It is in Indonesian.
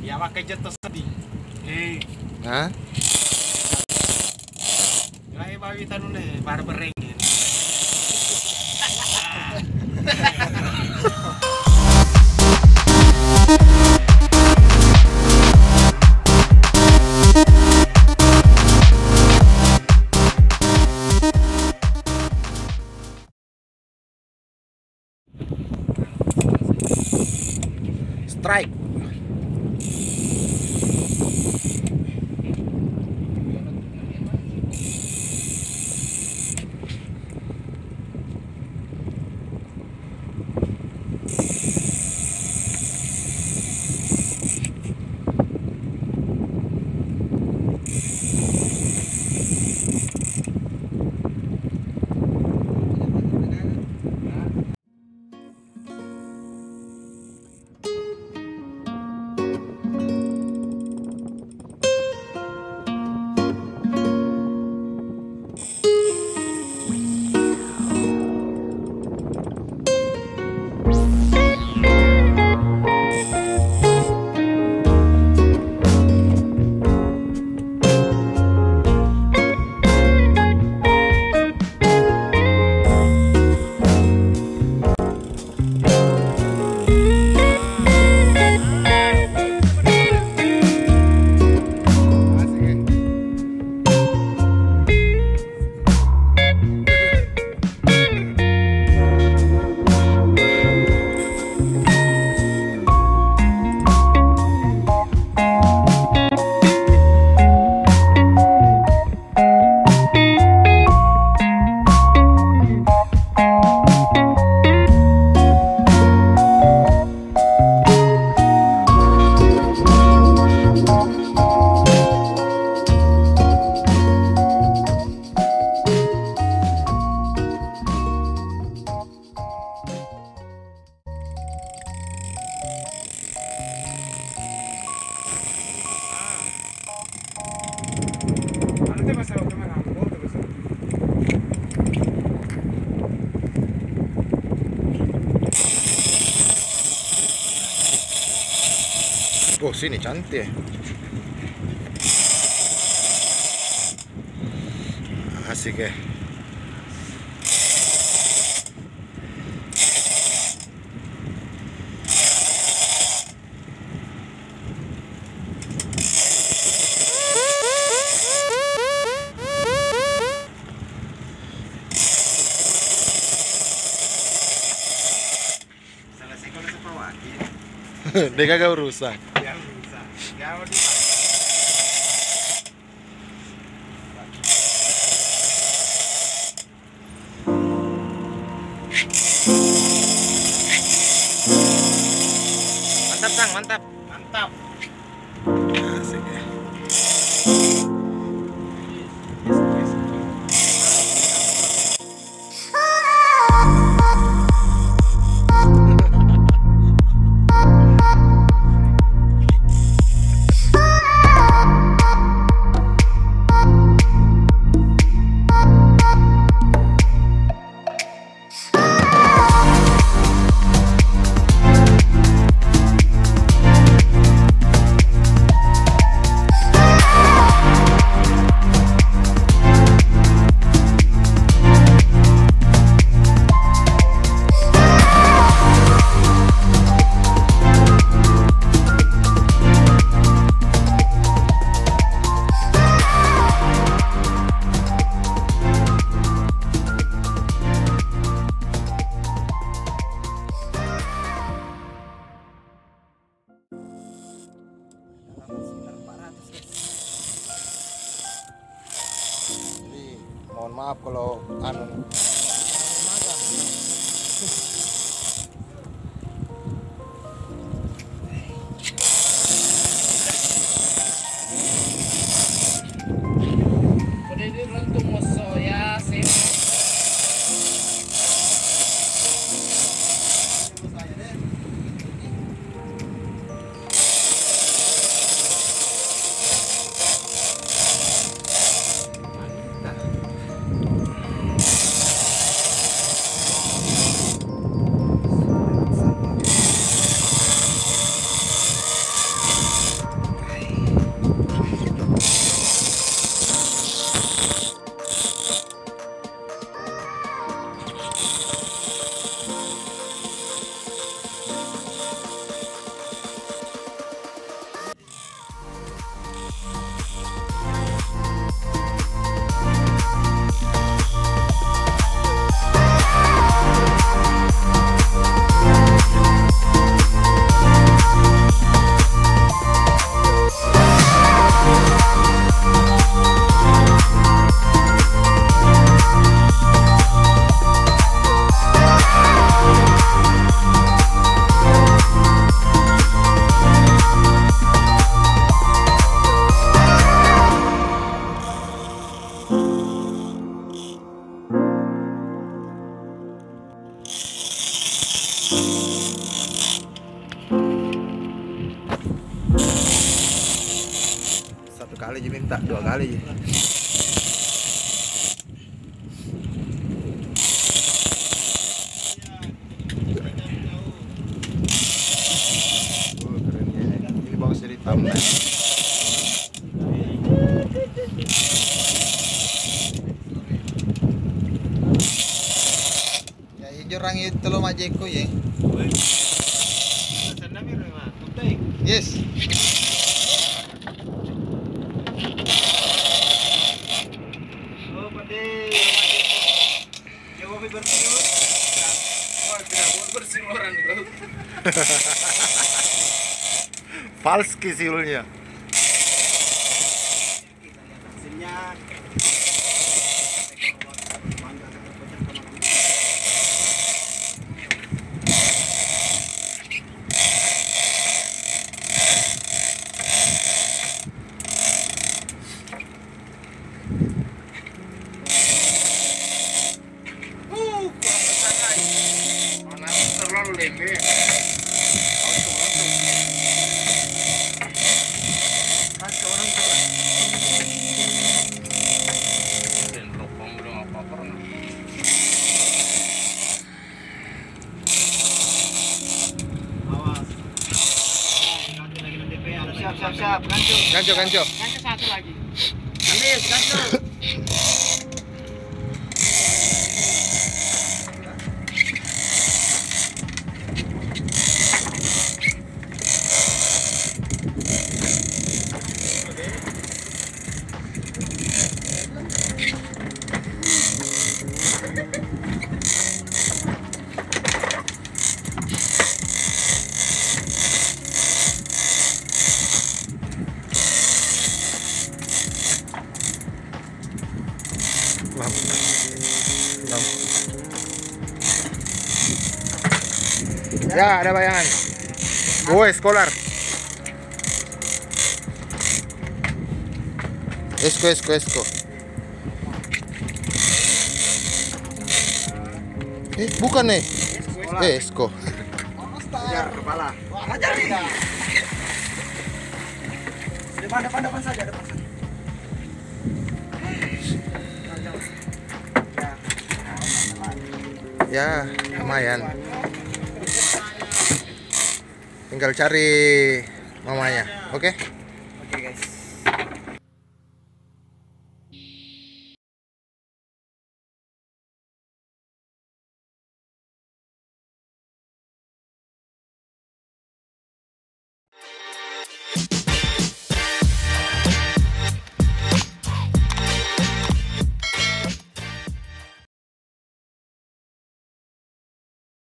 Ya pakai jet sedih. Hah? Lai bawi tanun barbereng. Strike. Oh, sini cantik. Asik ya. Selesai kalau sepawaki. Dia kagak urusan. Ya bisa. Ya di Mantap, Sang, mantap. mantap. Asik ya. Mohon maaf kalau anu Udah di runtung moso ya sih. kali aja minta, 2 kali aja. Keren ya. Ini bagus jadi thumbnail. Ya hijau orang itu lo majeko ya. Yes. Falski siulnya. Terlalu lembek. Siap. Ganco. Gancu satu lagi. Ambil, gancu. Ya, ada bayangan. Skolar. Esko. Bukan nih. Esko. Kejar kepala. Hajar tidak. Depan saja. Ya, lumayan. Tinggal cari mamanya, oke?